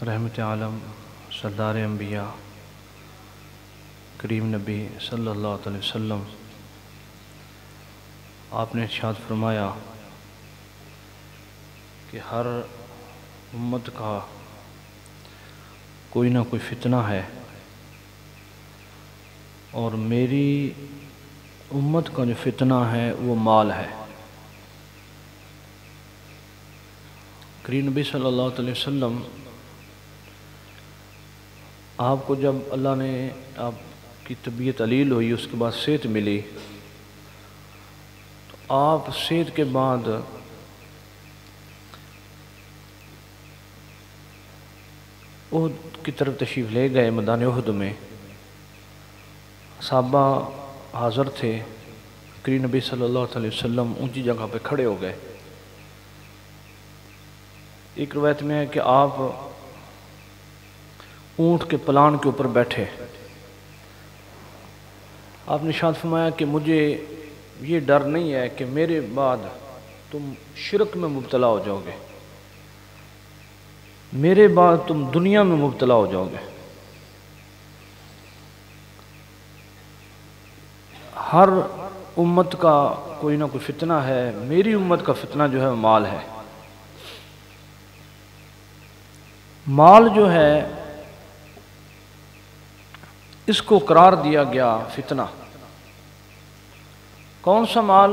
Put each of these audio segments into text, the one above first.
رحمت عالم سردار انبیاء کریم نبی صلی اللہ علیہ وسلم، آپ نے ارشاد فرمایا کہ ہر امت کا کوئی نہ کوئی فتنہ ہے، اور میری امت کا جو فتنہ ہے وہ مال ہے۔ کریم نبی صلی اللہ علیہ وسلم، آپ کو جب اللہ نے آپ کی طبیعت علیل ہوئی، اس کے بعد صحت ملی، تو آپ صحت کے بعد احد کی طرف تشریف لے گئے۔ میدان احد میں صحابہ حاضر تھے، کریم نبی صلی اللہ علیہ وسلم اونچی جگہ پہ کھڑے ہو گئے۔ ایک روایت میں ہے کہ آپ اونٹ کے پلان کے اوپر بیٹھے، آپ نے ارشاد فرمایا کہ مجھے یہ ڈر نہیں ہے کہ میرے بعد تم شرک میں مبتلا ہو جاؤ گے، میرے بعد تم دنیا میں مبتلا ہو جاؤ گے۔ ہر امت کا کوئی نہ کوئی فتنہ ہے، میری امت کا فتنہ جو ہے مال ہے۔ مال جو ہے اس کو قرار دیا گیا فتنہ۔ کون سا مال؟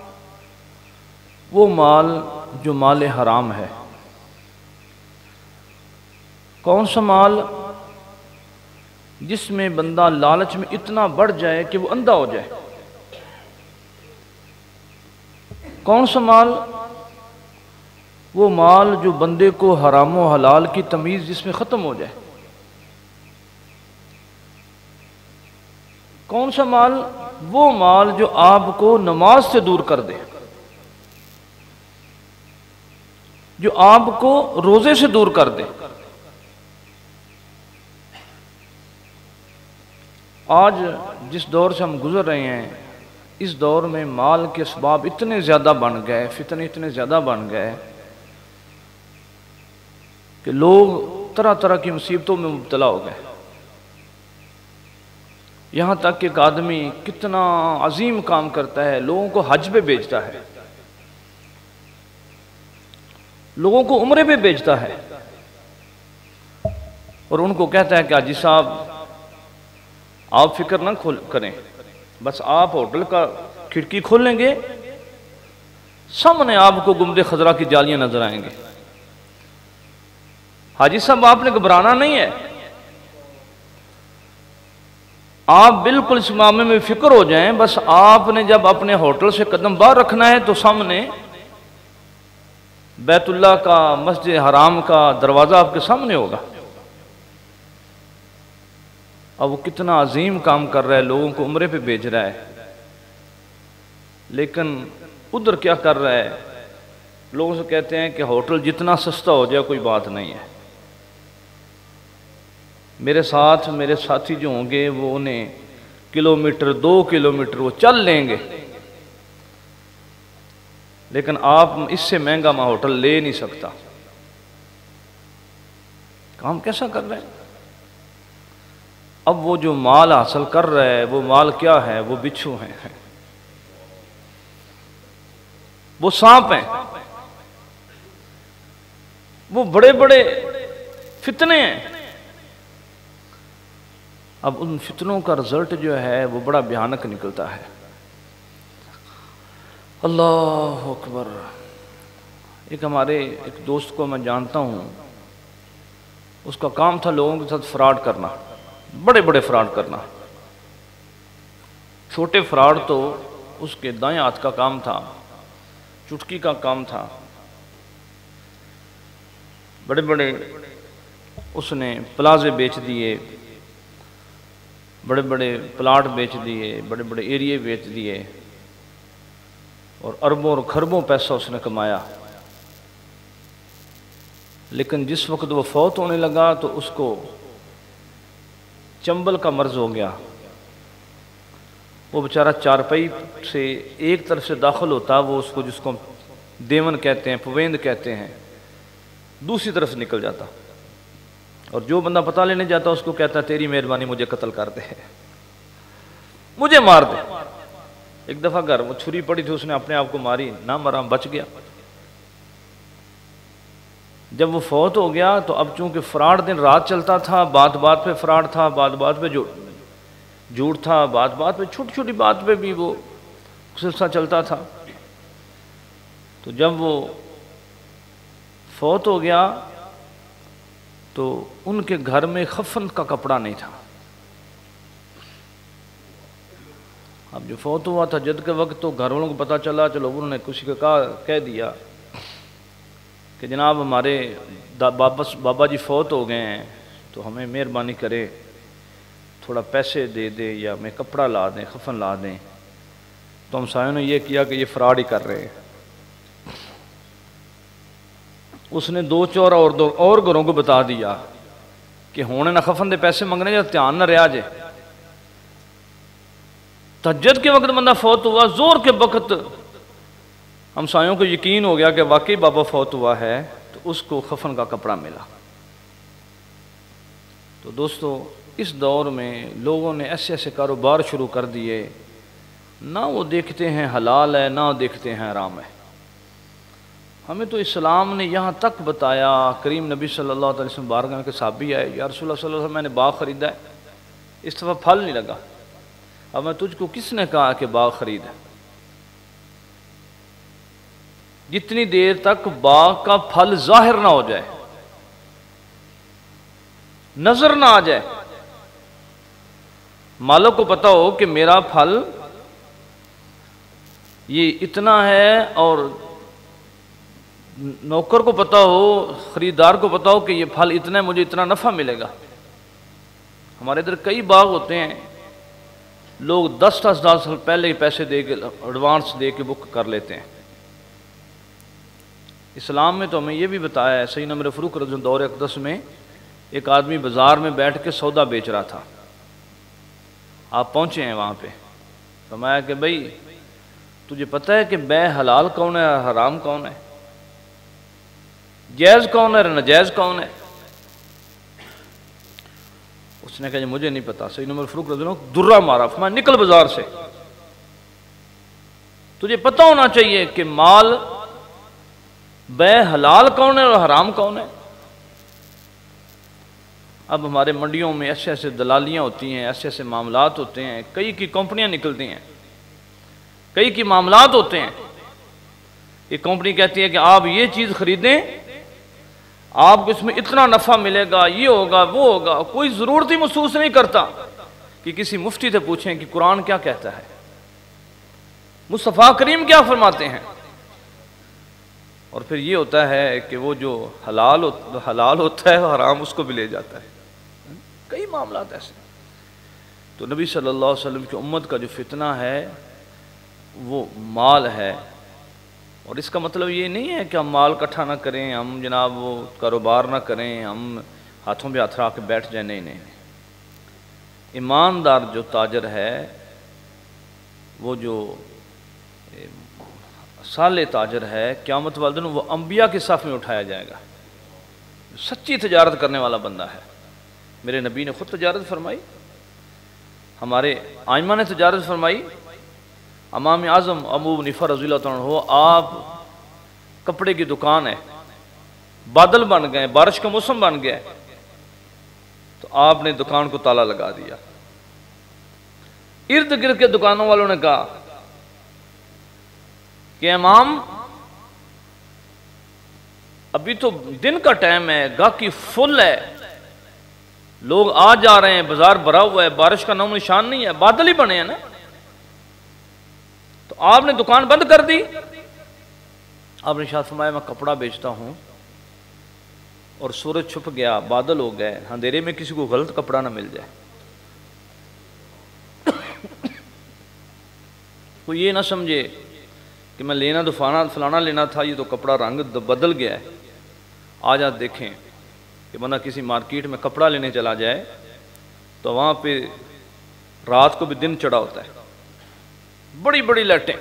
وہ مال جو مال حرام ہے۔ کون سا مال؟ جس میں بندہ لالچ میں اتنا بڑھ جائے کہ وہ اندھا ہو جائے۔ کون سا مال؟ وہ مال جو بندے کو حرام و حلال کی تمیز جس میں ختم ہو جائے۔ کون سا مال؟ وہ مال جو آپ کو نماز سے دور کر دے، جو آپ کو روزے سے دور کر دے۔ آج جس دور سے ہم گزر رہے ہیں، اس دور میں مال کے اسباب اتنے زیادہ بن گئے، فتنے اتنے زیادہ بن گئے کہ لوگ طرح طرح کی مصیبتوں میں مبتلا ہو گئے۔ یہاں تک کہ ایک آدمی کتنا عظیم کام کرتا ہے، لوگوں کو حج پہ بھیجتا ہے، لوگوں کو عمرے پہ بھیجتا ہے، اور ان کو کہتا ہے کہ حاجی صاحب آپ فکر نہ کریں، بس آپ ہوٹل کا کھڑکی کھولیں گے، سامنے آپ کو گنبد خضرا کی جالیاں نظر آئیں گے۔ حاجی صاحب آپ نے گھبرانا نہیں ہے، آپ بالکل اس معاملے میں فکر ہو جائیں، بس آپ نے جب اپنے ہوٹل سے قدم باہر رکھنا ہے تو سامنے بیت اللہ کا، مسجد حرام کا دروازہ آپ کے سامنے ہوگا۔ اب وہ کتنا عظیم کام کر رہا ہے، لوگوں کو عمرے پہ بھیج رہا ہے، لیکن ادھر کیا کر رہا ہے؟ لوگوں سے کہتے ہیں کہ ہوٹل جتنا سستا ہو جائے کوئی بات نہیں ہے، میرے ساتھ میرے ساتھی جو ہوں گے وہ انہیں کلومیٹر 2 کلومیٹر وہ چل لیں گے، لیکن آپ اس سے مہنگا میں ہوٹل لے نہیں سکتا۔ کام کیسا کر رہے ہیں؟ اب وہ جو مال حاصل کر رہا ہے، وہ مال کیا ہے؟ وہ بچھو ہیں، وہ سانپ ہیں، وہ بڑے بڑے فتنے ہیں۔ اب ان فتنوں کا رزلٹ جو ہے وہ بڑا بھیانک نکلتا ہے۔ اللہ اکبر۔ ایک ہمارے ایک دوست کو میں جانتا ہوں، اس کا کام تھا لوگوں کے ساتھ فراڈ کرنا، بڑے بڑے فراڈ کرنا۔ چھوٹے فراڈ تو اس کے دائیں ہاتھ کا کام تھا، چٹکی کا کام تھا، بڑے بڑے اس نے پلازے بیچ دیے، بڑے بڑے پلاٹ بیچ دیے، بڑے بڑے ایریے بیچ دیے، اور اربوں اور کھربوں پیسہ اس نے کمایا۔ لیکن جس وقت وہ فوت ہونے لگا تو اس کو چنبل کا مرض ہو گیا۔ وہ بیچارہ چارپائی سے ایک طرف سے داخل ہوتا، وہ اس کو جس کو دیون کہتے ہیں، پویند کہتے ہیں، دوسری طرف سے نکل جاتا۔ اور جو بندہ پتہ لینے جاتا اس کو کہتا ہے تیری مہربانی مجھے قتل کر دے، مجھے مار دے۔ ایک دفعہ گھر وہ چھری پڑی تھی، اس نے اپنے آپ کو ماری، نہ مرا، بچ گیا۔ جب وہ فوت ہو گیا تو اب چونکہ فراڈ دن رات چلتا تھا، بات بات پہ فراڈ تھا، بات بات پہ جھوٹ تھا، بات بات پہ چھوٹی چھوٹی بات پہ بھی وہ سلسلہ چلتا تھا۔ تو جب وہ فوت ہو گیا تو ان کے گھر میں کفن کا کپڑا نہیں تھا۔ اب جو فوت ہوا تھا جد کے وقت تو گھر والوں کو پتہ چلا، چلو انہوں نے کسی کو کہہ دیا کہ جناب ہمارے بابا جی فوت ہو گئے ہیں، تو ہمیں مہربانی کرے تھوڑا پیسے دے دے یا میں کپڑا لا دیں، کفن لا دیں۔ تو ہمسایوں نے یہ کیا کہ یہ فراڈ ہی کر رہے ہیں۔ اس نے دو چور اور گھروں کو بتا دیا کہ ہونے نہ کفن دے پیسے منگنے یا دھیان نہ رہا جے۔ تہجد کے وقت بندہ فوت ہوا، زور کے وقت ہمسایوں کو یقین ہو گیا کہ واقعی بابا فوت ہوا ہے، تو اس کو کفن کا کپڑا ملا۔ تو دوستو اس دور میں لوگوں نے ایسے ایسے کاروبار شروع کر دیے، نہ وہ دیکھتے ہیں حلال ہے نہ دیکھتے ہیں حرام ہے۔ ہمیں تو اسلام نے یہاں تک بتایا، کریم نبی صلی اللہ علیہ وسلم بارگاہ کے صحابی آئے، یا رسول اللہ صلی اللہ علیہ وسلم میں نے باغ خریدا ہے، اس دفعہ پھل نہیں لگا، اب میں تجھ کو کس نے کہا کہ باغ خرید ہے؟ جتنی دیر تک باغ کا پھل ظاہر نہ ہو جائے، نظر نہ آ جائے، مالک کو پتا ہو کہ میرا پھل یہ اتنا ہے، اور نوکر کو پتا ہو، خریدار کو پتا ہو کہ یہ پھل اتنا ہے، مجھے اتنا نفع ملے گا۔ ہمارے ادھر کئی باغ ہوتے ہیں، لوگ 10 سال پہلے پیسے دے کے ایڈوانس دے کے بک کر لیتے ہیں۔ اسلام میں تو ہمیں یہ بھی بتایا ہے، سیدنا عمر فاروق رضی اللہ عنہ دور اقدس میں ایک آدمی بازار میں بیٹھ کے سودا بیچ رہا تھا، آپ پہنچے ہیں وہاں پہ، فرمایا کہ بھائی تجھے پتہ ہے کہ بے حلال کون ہے اور حرام کون ہے، جائز کون ہے اور ناجائز کون ہے؟ اس نے کہا مجھے نہیں پتا۔ سیدنا عمر فاروق رضی اللہ عنہ درہ مارا، فرمایا نکل بازار سے، تجھے پتہ ہونا چاہیے کہ مال بے حلال کون ہے اور حرام کون ہے۔ اب ہمارے منڈیوں میں ایسے ایسے دلالیاں ہوتی ہیں، ایسے ایسے معاملات ہوتے ہیں، کئی کی کمپنیاں نکلتی ہیں، کئی کی معاملات ہوتے ہیں۔ ایک کمپنی کہتی ہے کہ آپ یہ چیز خریدیں، آپ کو اس میں اتنا نفع ملے گا، یہ ہوگا وہ ہوگا، کوئی ضرورت ہی محسوس نہیں کرتا کہ کسی مفتی سے پوچھیں کہ قرآن کیا کہتا ہے، مصطفیٰ کریم کیا فرماتے ہیں۔ اور پھر یہ ہوتا ہے کہ وہ جو حلال ہوتا ہے حرام اس کو بھی لے جاتا ہے، کئی معاملات ایسے۔ تو نبی صلی اللہ علیہ وسلم کی امت کا جو فتنہ ہے وہ مال ہے، اور اس کا مطلب یہ نہیں ہے کہ ہم مال اکٹھا نہ کریں، ہم جناب وہ کاروبار نہ کریں، ہم ہاتھوں پہ ہاتھ رکھ کے بیٹھ جائیں، نہیں۔ ایماندار جو تاجر ہے، وہ جو صالح تاجر ہے، قیامت والے دن وہ انبیاء کے صف میں اٹھایا جائے گا، سچی تجارت کرنے والا بندہ ہے۔ میرے نبی نے خود تجارت فرمائی، ہمارے ائمہ نے تجارت فرمائی۔ امام اعظم ابو حنیفہ رضی اللہ عنہ، آپ کپڑے کی دکان ہے، بادل بن گئے، بارش کا موسم بن گیا، تو آپ نے دکان کو تالا لگا دیا۔ ارد گرد کے دکانوں والوں نے کہا کہ امام ابھی تو دن کا ٹائم ہے، گاہکی فل ہے، لوگ آ جا رہے ہیں، بازار بھرا ہوا ہے، بارش کا نام نشان نہیں ہے، بادل ہی بنے ہیں نا، تو آپ نے دکان بند کر دی۔ آپ نے ارشاد فرمایا میں کپڑا بیچتا ہوں، اور سورج چھپ گیا، بادل ہو گئے، اندھیرے میں کسی کو غلط کپڑا نہ مل جائے، کوئی یہ نہ سمجھے کہ میں لینا تو فلانا لینا تھا، یہ تو کپڑا رنگ بدل گیا ہے۔ آج آپ دیکھیں کہ بندہ کسی مارکیٹ میں کپڑا لینے چلا جائے تو وہاں پہ رات کو بھی دن چڑھا ہوتا ہے، بڑی بڑی لائٹیں،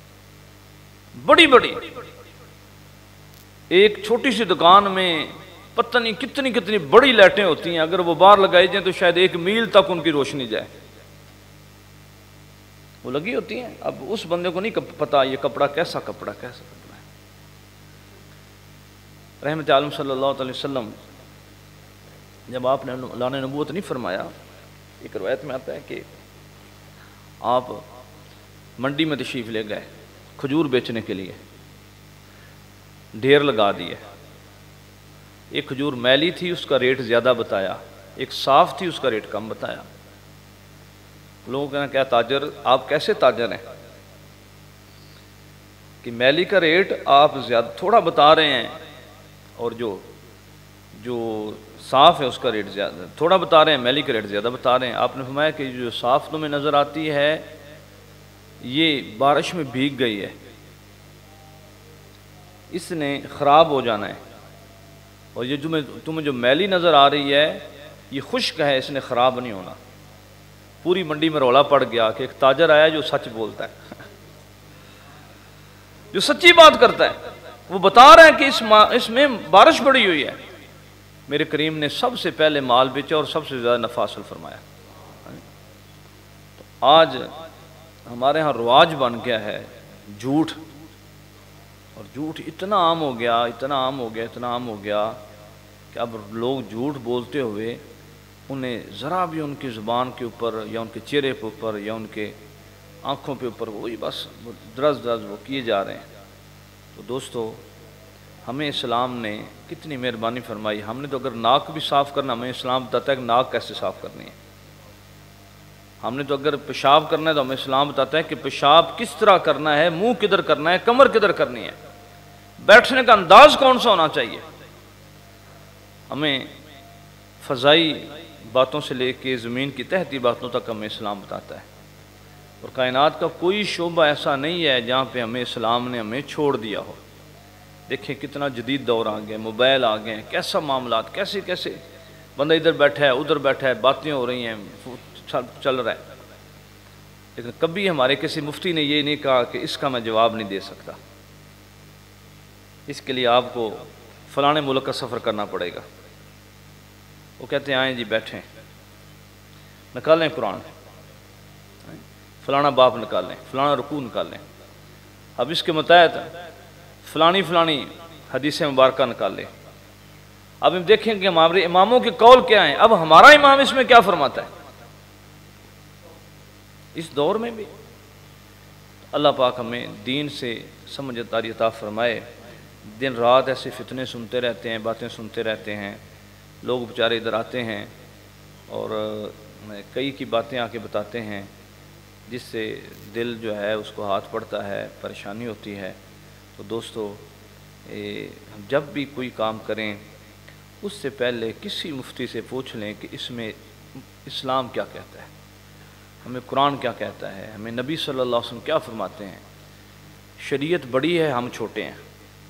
بڑی بڑی، ایک چھوٹی سی دکان میں پتہ نہیں کتنی کتنی بڑی لائٹیں ہوتی ہیں، اگر وہ باہر لگائی جائیں تو شاید 1 میل تک ان کی روشنی جائے، وہ لگی ہوتی ہیں۔ اب اس بندے کو نہیں پتا یہ کپڑا کیسا کپڑا ہے۔ رحمت عالم صلی اللہ علیہ وسلم جب آپ نے اللہ نے نبوت نہیں فرمایا، ایک روایت میں آتا ہے کہ آپ منڈی میں تشریف لے گئے کھجور بیچنے کے لیے، ڈھیر لگا دیے، ایک کھجور میلی تھی اس کا ریٹ زیادہ بتایا، ایک صاف تھی اس کا ریٹ کم بتایا۔ لوگوں کہنا کیا تاجر آپ کیسے تاجر ہیں کہ میلی کا ریٹ آپ زیادہ تھوڑا بتا رہے ہیں اور جو صاف ہے اس کا ریٹ زیادہ تھوڑا بتا رہے ہیں، میلی کا ریٹ زیادہ بتا رہے ہیں۔ آپ نے فرمایا کہ جو صاف تمہیں نظر آتی ہے یہ بارش میں بھیگ گئی ہے، اس نے خراب ہو جانا ہے، اور یہ تمہیں جو میلی نظر آ رہی ہے یہ خشک ہے، اس نے خراب نہیں ہونا۔ پوری منڈی میں رولا پڑ گیا کہ ایک تاجر آیا جو سچ بولتا ہے، جو سچی بات کرتا ہے، وہ بتا رہا ہے کہ اس میں بارش پڑی ہوئی ہے۔ میرے کریم نے سب سے پہلے مال بیچا اور سب سے زیادہ نفع حاصل فرمایا۔ تو آج ہمارے ہاں رواج بن گیا ہے جھوٹ، اور جھوٹ اتنا عام ہو گیا کہ اب لوگ جھوٹ بولتے ہوئے انہیں ذرا بھی ان کی زبان کے اوپر یا ان کے چہرے کے اوپر یا ان کے آنکھوں کے اوپر وہی بس درز وہ کیے جا رہے ہیں۔ تو دوستو، ہمیں اسلام نے کتنی مہربانی فرمائی۔ ہم نے تو اگر ناک بھی صاف کرنا، ہمیں اسلام بتاتا ہے کہ ناک کیسے صاف کرنی ہے۔ ہم نے تو اگر پیشاب کرنا ہے تو ہمیں اسلام بتاتا ہے کہ پیشاب کس طرح کرنا ہے، منہ کدھر کرنا ہے، کمر کدھر کرنی ہے، بیٹھنے کا انداز کون سا ہونا چاہیے۔ ہمیں فضائی باتوں سے لے کے زمین کی تحتی باتوں تک ہمیں اسلام بتاتا ہے، اور کائنات کا کوئی شعبہ ایسا نہیں ہے جہاں پہ ہمیں اسلام نے ہمیں چھوڑ دیا ہو۔ دیکھیں کتنا جدید دور آ گئے، موبائل آ گئے ہیں، کیسا معاملات، کیسے بندہ ادھر بیٹھا ہے ادھر بیٹھا ہے، باتیں ہو رہی ہیں، چل رہا ہے، لیکن کبھی ہمارے کسی مفتی نے یہ نہیں کہا کہ اس کا میں جواب نہیں دے سکتا، اس کے لیے آپ کو فلانے ملک کا سفر کرنا پڑے گا۔ وہ کہتے ہیں آئیں جی بیٹھیں، نکالیں قرآن، فلانا باپ نکالیں، فلانا رکوع نکالیں، اب اس کے متحد فلانی حدیث مبارکہ نکالیں۔ اب ہم دیکھیں کہ ہمارے اماموں کے قول کیا ہیں، اب ہمارا امام اس میں کیا فرماتا ہے۔ اس دور میں بھی اللہ پاک ہمیں دین سے سمجھداری عطا فرمائے۔ دن رات ایسے فتنے سنتے رہتے ہیں، باتیں سنتے رہتے ہیں، لوگ بیچارے ادھر آتے ہیں اور کئی کی باتیں آ کے بتاتے ہیں جس سے دل جو ہے اس کو ہاتھ پڑتا ہے، پریشانی ہوتی ہے۔ تو دوستو، جب بھی کوئی کام کریں اس سے پہلے کسی مفتی سے پوچھ لیں کہ اس میں اسلام کیا کہتا ہے، ہمیں قرآن کیا کہتا ہے، ہمیں نبی صلی اللہ علیہ وسلم کیا فرماتے ہیں۔ شریعت بڑی ہے، ہم چھوٹے ہیں،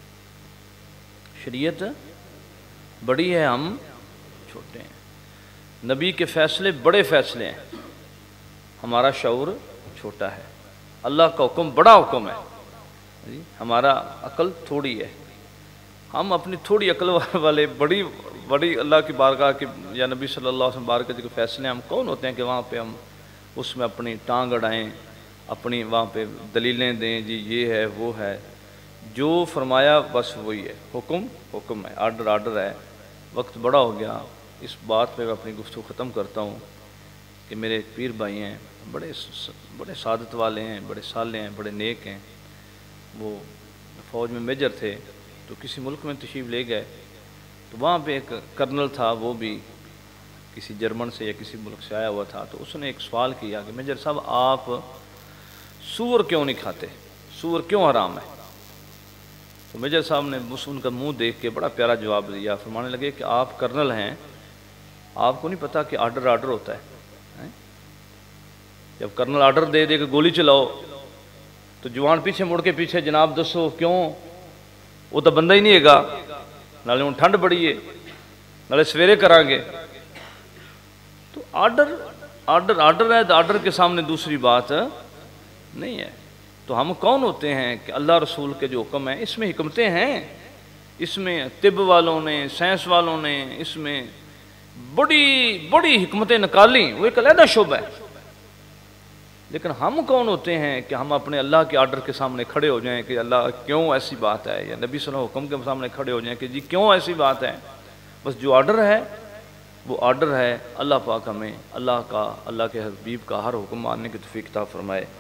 شریعت بڑی ہے، ہم چھوٹے ہیں، نبی کے فیصلے بڑے فیصلے ہیں، ہمارا شعور چھوٹا ہے، اللہ کا حکم بڑا حکم ہے، ہمارا عقل تھوڑی ہے، ہم اپنی تھوڑی عقل والے بڑی اللہ کی بارگاہ کے یا نبی صلی اللہ علیہ وسلم بارگاہ کے فیصلے ہم کون ہوتے ہیں کہ وہاں پہ ہم اس میں اپنی ٹانگ اڑائیں، اپنی وہاں پہ دلیلیں دیں، جی یہ ہے وہ ہے۔ جو فرمایا بس وہی ہے، حکم ہے، آرڈر ہے۔ وقت بڑا ہو گیا، اس بات پہ میں اپنی گفتگو ختم کرتا ہوں کہ میرے ایک پیر بھائی ہیں، بڑے سعادت والے ہیں، بڑے صالح ہیں، بڑے نیک ہیں، وہ فوج میں میجر تھے، تو کسی ملک میں تشریف لے گئے، تو وہاں پہ ایک کرنل تھا، وہ بھی کسی جرمن سے یا کسی ملک سے آیا ہوا تھا، تو اس نے ایک سوال کیا کہ میجر صاحب آپ سور کیوں نہیں کھاتے، سور کیوں حرام ہے؟ تو میجر صاحب نے ان کا منہ دیکھ کے بڑا پیارا جواب دیا، فرمانے لگے کہ آپ کرنل ہیں، آپ کو نہیں پتا کہ آرڈر ہوتا ہے، جب کرنل آرڈر دے کہ گولی چلاؤ تو جوان پیچھے مڑ کے پیچھے جناب دسو کیوں، وہ تو بندہ ہی نہیں ہے گا، نالے ہوں ٹھنڈ بڑی ہے، نالے سویرے کریں گے، تو آرڈر ہے، تو آرڈر کے سامنے دوسری بات نہیں ہے۔ تو ہم کون ہوتے ہیں کہ اللہ رسول کے جو حکم ہیں اس میں حکمتیں ہیں، اس میں طب والوں نے، سائنس والوں نے اس میں بڑی بڑی حکمتیں نکالی، وہ ایک علیحدہ شعبہ ہے۔ لیکن ہم کون ہوتے ہیں کہ ہم اپنے اللہ کے آرڈر کے سامنے کھڑے ہو جائیں کہ اللہ کیوں ایسی بات ہے، یا نبی صلی اللہ علیہ وسلم کے حکم کے سامنے کھڑے ہو جائیں کہ جی کیوں ایسی بات ہے۔ بس جو آرڈر ہے وہ آرڈر ہے۔ اللہ پاک ہمیں اللہ کے حبیب کا ہر حکم ماننے کی توفیق عطا فرمائے۔